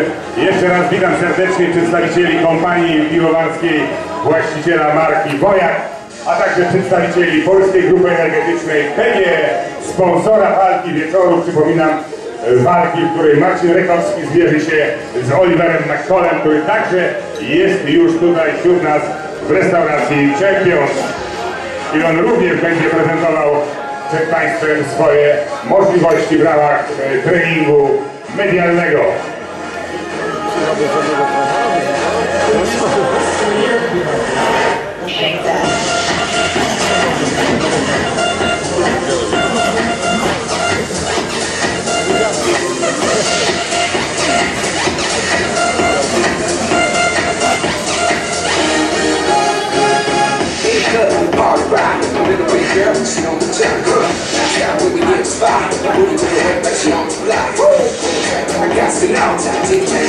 Jeszcze raz witam serdecznie przedstawicieli kompanii piwowarskiej, właściciela marki Wojak, a także przedstawicieli Polskiej Grupy Energetycznej PGE, sponsora walki wieczoru. Przypominam, walki, w której Marcin Rekowski zmierzy się z Oliverem McCallem, który także jest już tutaj wśród nas w restauracji Champions. I on również będzie prezentował przed Państwem swoje możliwości w ramach treningu medialnego. She on the jack, yeah, when we get spot, moving to the head like she on the block. I got some out,